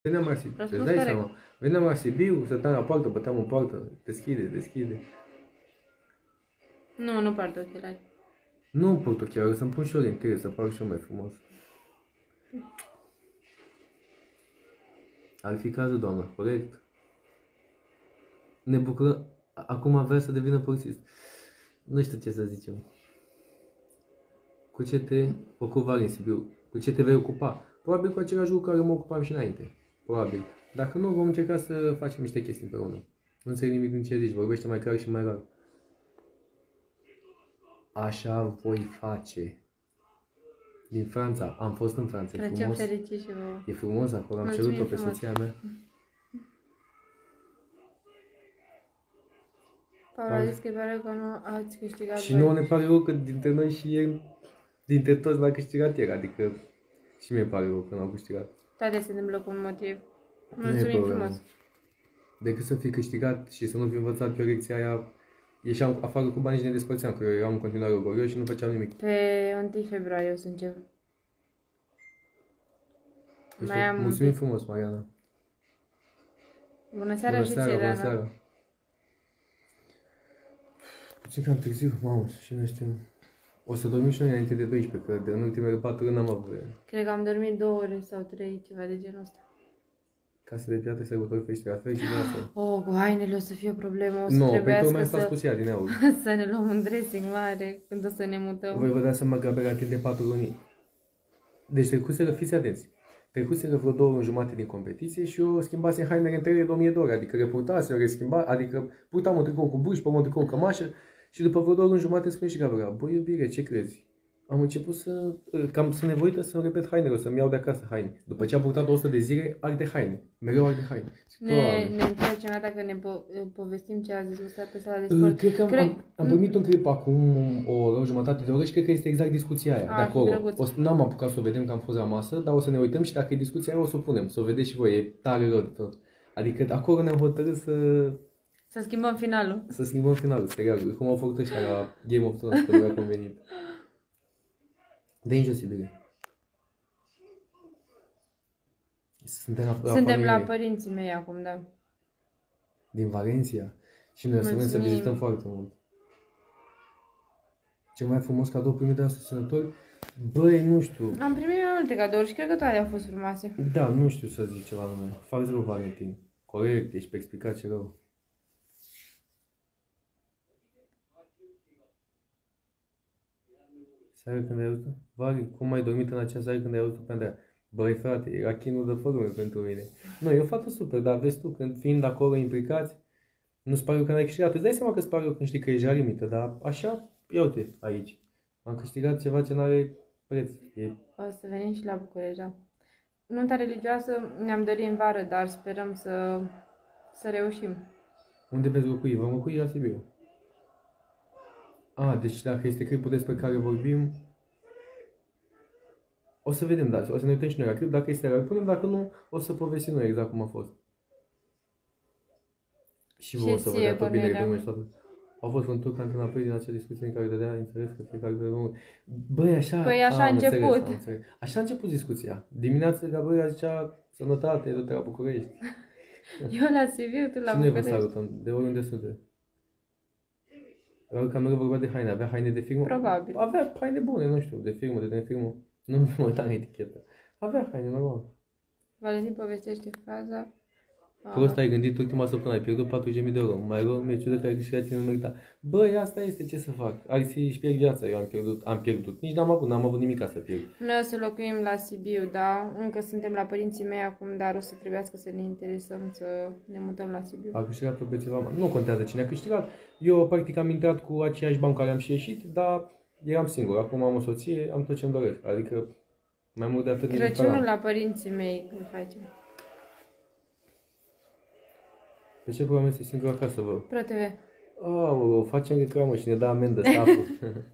Veneam la Sibiu, îți dai seama? Veneam la Sibiu, stăteam la poartă, băteam în poartă, deschide. Nu, nu port ochelari. Nu port ochelari, să-mi pun și eu lentilă, să par și eu mai frumos. Ar fi cazul, doamnă, corect. Ne bucurăm. Acum vrea să devină polițist. Nu știu ce să zicem. Cu ce te ocupa în Sibiu? Cu ce te vei ocupa? Probabil cu același lucru care mă ocupam și înainte. Probabil. Dacă nu, vom încerca să facem niște chestii împreună. Nu înțeleg nimic din ce zici, vorbește mai clar și mai rar. Așa voi face. Din Franța. Am fost în Franța. E frumos. Fericit și vouă. E frumos acolo. Am cerut-o pe soția mea. Paula a zis că pare că nu ați câștigat. Și nouă ne pare rău că dintre noi și el, dintre toți l-a câștigat el. Adică și mie pare rău că n-au câștigat. Toate se întâmplă cu un motiv. Mulțumim frumos. Decât să fi câștigat și să nu fi învățat pe lecția aia, ieșeam afară cu bani și ne despărțeam, că eu eram în continuare orgolios și nu făceam nimic. Pe 1 februarie o să încep. Deci, mulțumim frumos, Mariana. Bună seara și ție, bună seara. Puțin cam târziu, mamă, și noi știm. O să dormim și noi înainte de 12, că de în ultimele 4 luni n-am avut. Cred că am dormit 2 ore sau 3, ceva de genul ăsta. Casă de piatră, sărbători, fești, la fel și de asta. Oh, cu hainele o să fie o problemă, o să trebuiască să ne luăm un dressing mare când o să ne mutăm. Voi vă dați seama că abia la timp de 4 luni. Deci trecuseră, fiți atenți. Trecuseră vreo 2 luni jumate din competiție și eu schimbasem hainele între ele 2000 de ore. Adică reportasem, adică purtam un tricou cu burci, pe un tricou cu cămașă și după vreo 2 luni jumate îmi spune și Gabriela, băi iubire, ce crezi? Am început cam sunt nevoită să-mi repet hainele, să-mi iau de acasă haine. După ce am purtat 100 de zile, alte haine. Mereu alte haine. Ne întoarcem dacă ne povestim ce a zis ăsta pe sala de sport. Cred că am primit un clip acum o oră, jumătate de oră și cred că este exact discuția aia de acolo. N-am apucat să o vedem că am fost la masă, dar o să ne uităm și dacă e discuția aia o să o punem, să o vedeți și voi, e tare rău de tot. Adică acolo ne-am hotărât să schimbăm finalul. Să schimbăm finalul, serialul. Cum au făcut ăștia la Game of Thrones, că nu mi-a convenit. De jos, Sibirie. Suntem la părinții mei acum, da. Din Valencia. Și noi o să vrem să vizităm foarte mult. Cel mai frumos cadou primit de la susținători? Băi, nu știu. Am primit mai multe cadouri și cred că toate au fost frumoase. Da, nu știu să zic ceva nume. Fac rău, Valentin. Corect, ești pe explicație rău. Seara când ai auzit? Vari, cum ai dormit în acea seară când ai auzit pe Andreea? Băi, frate, era chinul de fără pentru mine. Nu, e o fată super, dar vezi tu, când fiind acolo implicați, nu-ți pare că n-ai câștigat. Îți dai seama că îți pare când știi că ești la limită, dar așa, ia uite aici. Am câștigat ceva ce n-are preț. O să venim și la București, da. Nunta religioasă ne-am dorit în vară, dar sperăm să reușim. Unde veți locui? Vom locui la Sibiu. Deci dacă este clipul despre care vorbim, o să vedem, da, o să ne uităm și noi la clip, dacă este real, punem, dacă nu, o să povestim noi exact cum a fost. Și vă o să vă dea tot bine de și toată. Au fost un tur antrenapoi din acea discuție în care dădea înțeles că fiecare de unul. Băi, așa... Păi așa a început. Așa a început discuția. Dimineața Gabriela zicea, sănătate, du-te la București. Eu la Sibiu, tu la București. Și noi vă salutăm, de oriunde sunteți. Că am mereu vorba de haine, avea haine de firmă? Probabil. Avea haine bune, nu știu, de firmă, de firmă. Nu mă uitam în etichetă. Avea haine, normal. Valentin povestește fraza. Prost ai gândit ultima săptămână, ai pierdut 40.000 de euro. Mai rău, mi-e ciudă că ai câștigat ce nu merita. Băi, asta este, ce să fac? Ar fi și pierd viața, eu am pierdut. Nici n-am avut nimic ca să pierd. Noi o să locuim la Sibiu, da? Încă suntem la părinții mei acum, dar o să trebuiască să ne interesăm să ne mutăm la Sibiu. A câștigat pe ceva, nu contează cine a câștigat. Eu, practic, am intrat cu aceiași bani care am și ieșit, dar eram singur. Acum am o soție, am tot ce-mi doresc. Adică, mai mult de atât. Crăciunul la părinții mei, cum facem? De ce probabil este singur acasă, vă? ProTV. Facem reclamă și ne dă amendă staful.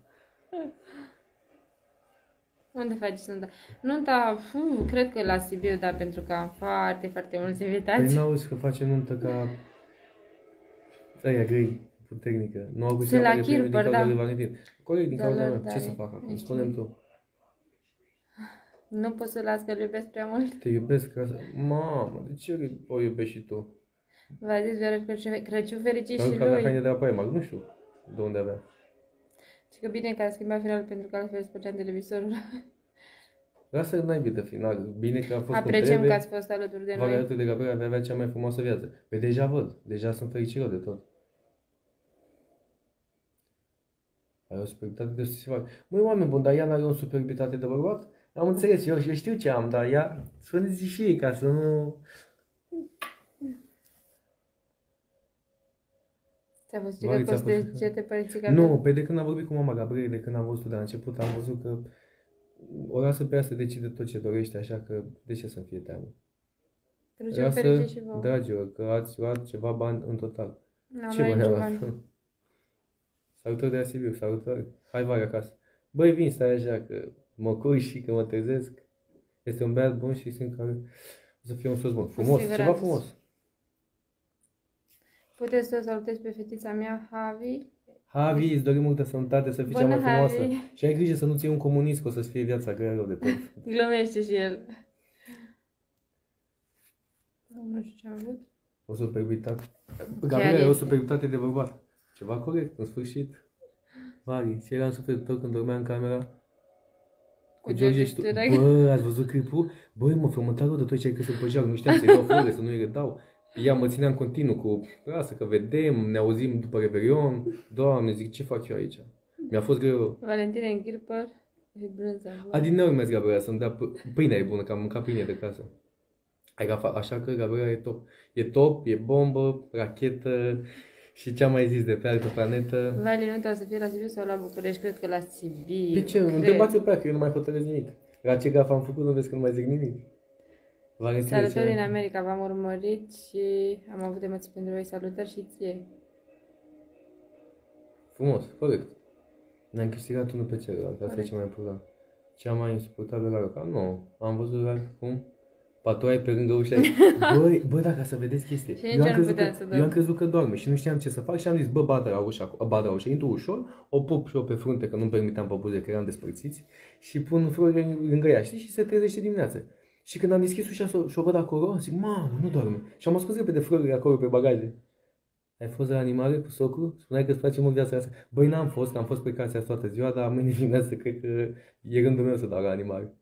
Unde faci nunta? Nunta, cred că la Sibiu, da, pentru că am foarte, foarte mulți invitați. Păi n-auzi că facem nuntă ca... aia grei, puternică. Nu au găsit la Chirpăr, da. Corect, din cauza mea. Ce să fac acum? Spune-mi tu. Nu pot să las că îl iubesc prea mult. Te iubesc ca să... Mamă, de ce o iubești și tu? V-a zis doar Crăciun fericit Sau și că avea lui. haine de la Primark, nu știu de unde avea. Și că bine că a schimbat finalul pentru că altfel spărgeam televizorul. Lasă naibii de final. Bine că a fost cum Apreciem că trebuie. ați fost alături de Varea noi. alături de Gabriela vei avea cea mai frumoasă viață. Păi deja văd. Deja sunt fericit de tot. Ai o superbitate de susținere. Măi, oameni buni, dar ea n-are o superbitate de bărbat? Am înțeles, eu știu ce am, dar ea spuneți și ei ca să nu... Ți-a fost Mari, frică că o ți-a să fost- ce te părinții Nu, Gabriel? pe de când am vorbit cu mama Gabriel, de când am văzut de la început, am văzut că o lasă pe ea să decide tot ce dorește, așa că de ce să fie teamă? Crăciun fericit Lasă, și vouă. dragilor, că ați luat ceva bani în total. N-am Ce luat bani niciun am luat? bani. Salutări de la Sibiu, salutări. Hai vară acasă. Băi, vin, stai așa, că mă cui și că mă trezesc. Este un băiat bun și simt că o să fie un soț bun. Frumos, ceva siguranță. frumos. Puteți să o salutezi pe fetița mea, Havi. Havi, îți dorim multă sănătate, să fii cea Bună, mai frumoasă. Havi. Și ai grijă să nu ții un comunist, că o să-ți fie viața grea rău de tot. Glumește și el. Nu știu ce am avut. O superbitate. Chiar Gabriela e o este. superbitate de bărbat. Ceva corect, în sfârșit. Mari, ce era în sufletul tău când dormea în camera? Cu George și tu. Stârag. Bă, ați văzut clipul? Băi, mă frământa rău de tot ce ai căzut pe geam. Nu știam să-i dau flore, să nu-i redau. Ea mă ținea în continuu cu, lasă că vedem, ne auzim după Revelion. Doamne, zic, ce fac eu aici? Mi-a fost greu. Valentina în ghirpăr. Și brânza. Adineori mi-a zis Gabriela să-mi dea pâinea e bună, că am mâncat pâine de casă. Așa că Gabriela e top. E top, e bombă, rachetă și ce am mai zis de pe altă planetă. Vali, nu trebuie să fie la Sibiu sau la București? Cred că la Sibiu. De ce? cred. Întrebați-o pe ea, că eu nu mai hotărăsc nimic. La ce gaf am făcut, nu vezi că nu mai zic nimic. Valentina, Salutări ce- în America, v-am urmărit și am avut emoții pentru voi. Salutări și ție. Frumos, corect. Ne-am câștigat unul pe celălalt, asta e Corect. ce mai important. Cea mai insuportabilă la local? Nu. Am văzut la cum patoai pe lângă ușa ei. Băi, dacă să vedeți chestie. Și nici eu nu puteam să Eu dorm. am crezut că doarme și nu știam ce să fac și am zis, bă, bată la ușă, intru ușor, o pup și eu pe frunte, că nu-mi permiteam pe buze, că eram despărțiți, și pun florile lângă ea, știi, și se trezește dimineața. Și când am deschis ușa și o văd acolo, zic, mamă, nu doarme. Și am ascuns repede florile acolo pe bagaje. Ai fost la animale cu socru? Spuneai că îți place mult viața asta. Băi, n-am fost, că am fost pe casea toată ziua, dar mâine dimineață cred că e rândul meu să dau la animale.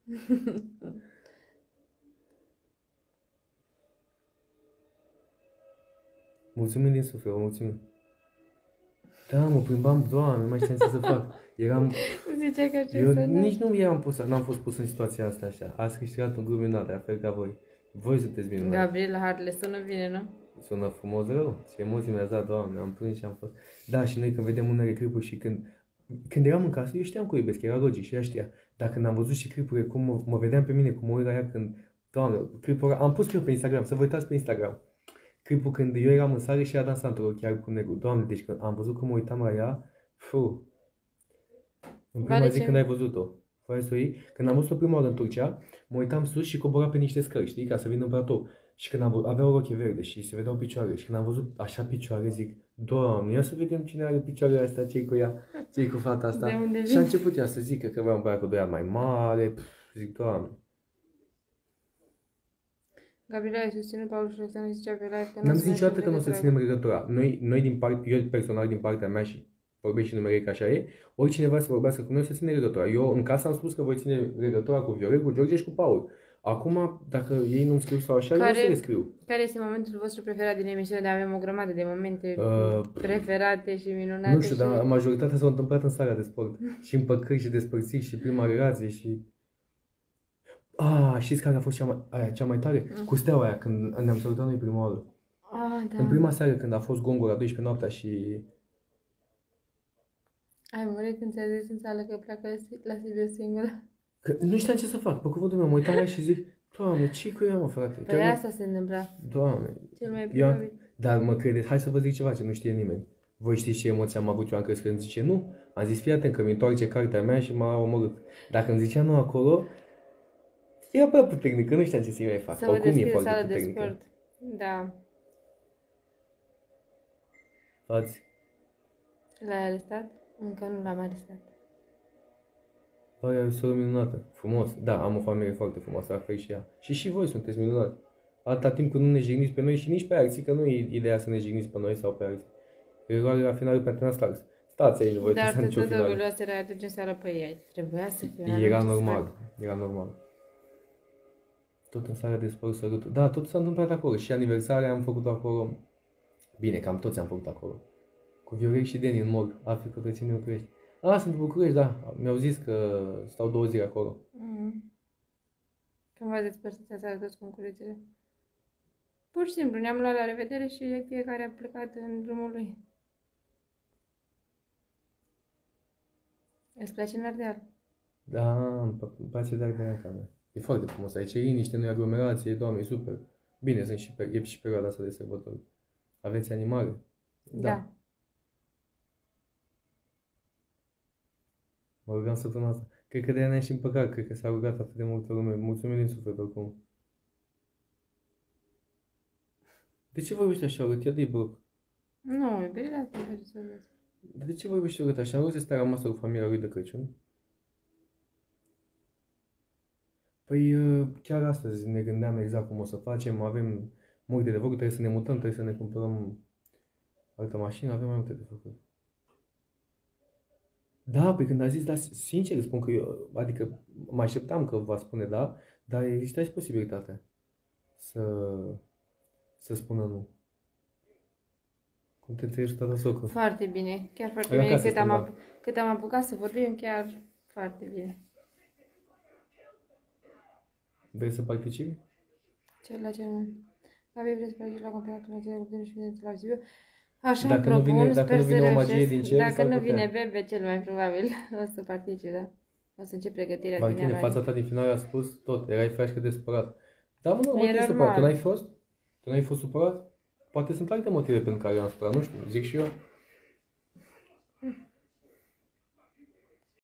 Mulțumim din suflet, vă mulțumim. Da, mă plimbam, Doamne, nu mai știam ce să fac. Eram... Zicea că ce Eu să nu. nici nu n-am fost pus în situația asta așa. Ați câștigat un grup minunat, la fel ca voi. Voi sunteți minunați. Gabriela Hartle, sună bine, nu? Sună frumos rău. Ce emoții mi-a dat, Doamne, am plâns și am fost... Da, și noi când vedem unele clipuri și când eram în casă, eu știam că o iubesc, era logic și ea știa. Dar când am văzut și clipurile, cum mă vedeam pe mine, cum mă uit la ea când... Doamne, clipul ăla, am pus și eu pe Instagram, să vă uitați pe Instagram. Clipul când eu eram în sală și ea dansa într-o chiar cu negru. Doamne, deci când am văzut cum mă uitam la ea, în prima Vale, zi ce- când ai văzut-o, fără să o iei, când am văzut-o prima oară în Turcia, mă uitam sus și cobora pe niște scări, știi, ca să vină în platou. Și când avea o rochie verde și se vedeau picioare și când am văzut așa picioare, zic, Doamne, ia să vedem cine are picioarele astea, ce cu ea, ce cu fata asta. De unde Și a vin? început ea să zică că avea un băiat cu 2 ani mai mare, zic, Doamne. Gabriela ai susținut Paul și Roxana zicea pe live că N-am o zis să niciodată mergem că nu o să legătura. ținem legătura. Noi eu personal din partea mea și vorbesc și numeric că așa e, oricineva să vorbească cu noi să ține legătura. Eu în casă am spus că voi ține legătura cu Viorel, cu George și cu Paul. Acum, dacă ei nu-mi scriu sau așa, eu o să le scriu. Care este momentul vostru preferat din emisiune? Avem o grămadă de momente preferate și minunate. Nu știu, și... dar majoritatea s-au întâmplat în sala de sport. Și împăcări și despărțiri și prima relație și... Știți care a fost cea mai tare? Cu steaua aia, când ne-am salutat noi prima oară. Da. În prima seară, când a fost gongul la 12 noaptea și... Ai murit când ți-a zis în sală că pleacă la Sibiu singură. Că nu știam ce să fac. Pe cuvântul meu, mă uitam la ea și zic, Doamne, ce cu ea, mă, frate? Păi asta se întâmpla. Doamne. Cel mai Eu, probabil. dar mă credeți, hai să vă zic ceva ce nu știe nimeni. Voi știți ce emoții am avut eu, am crezut că îmi zice nu. Am zis, fii atent că mi întoarce cartea mea și m-a omorât. Dacă îmi zicea nu acolo, era prea puternică, nu știam ce să-i mai fac. Să vă Oricum e deschide foarte sala de puternică. sport. Da. Fați. L-ai arestat? Încă nu l-am arestat. Băi, ai o soră minunată. Frumos. Da, am o familie foarte frumoasă, la fel și ea. Și voi sunteți minunați. Atâta timp când nu ne jigniți pe noi și nici pe alții, că nu e ideea să ne jigniți pe noi sau pe alții. Eroarea finală pentru noi stați. Stați aici, voi Dar să nicio tot finală. luaseră atunci în seara pe ei. Trebuia să fie. Era normal. Era normal. Tot în seara de sport sărutul. Da, tot s-a întâmplat acolo. Și aniversarea am făcut acolo. Bine, cam toți am făcut acolo. Cu Viorel și Deni în mall. Afli că ține București. Sunt în București, da. Mi-au zis că stau 2 zile acolo. Când v-ați despărțit seara toți concurrențele? Pur și simplu, ne-am luat la revedere și fiecare a plecat în drumul lui. Îți place în Ardeal? Da, îmi place de Ardelenca mea. E foarte frumos aici, e liniște, nu e aglomerație, doamne, e super. Bine, e și perioada asta de sărbători. Aveți animale? Da. Mă rugam săptămâna asta. Cred că de-aia ne-am și împăcat, cred că s-a rugat atât de multă lume. Mulțumim din suflet oricum. De ce vorbești așa urât? Ia de bloc. Nu, iubire, asta e să vezi. De ce vorbești urât așa? Nu este rămasă cu familia lui de Crăciun? Păi chiar astăzi ne gândeam exact cum o să facem. Avem multe de făcut, trebuie să ne mutăm, trebuie să ne cumpărăm altă mașină, avem mai multe de făcut. Da, pe când a zis, da, sincer spun că eu, adică mă așteptam că va spune da, dar există și posibilitatea să, să spună nu. Cum te înțelegi cu tata socru? Foarte bine, chiar foarte Hai bine. acasă, stăm, Cât am apucat să vorbim, chiar foarte bine. Vrei să participi? Cel la cel mai. Gabi, vreți să participi la campionatul național de și de la Sibiu? Așa Dacă propun, nu vine, dacă sper nu să vine o magie reușesc. din cer, Dacă s-ar nu putea. vine Bebe, cel mai probabil o să participe, da? O să încep pregătirea din Valentine, ianuarie. fața ta din final a spus tot, erai frașcă de supărat. Da, mă, nu mă E trebuie supărat. normal. Tu n-ai fost? Tu n-ai fost supărat? Poate sunt alte motive pentru care am supărat, nu știu, zic și eu.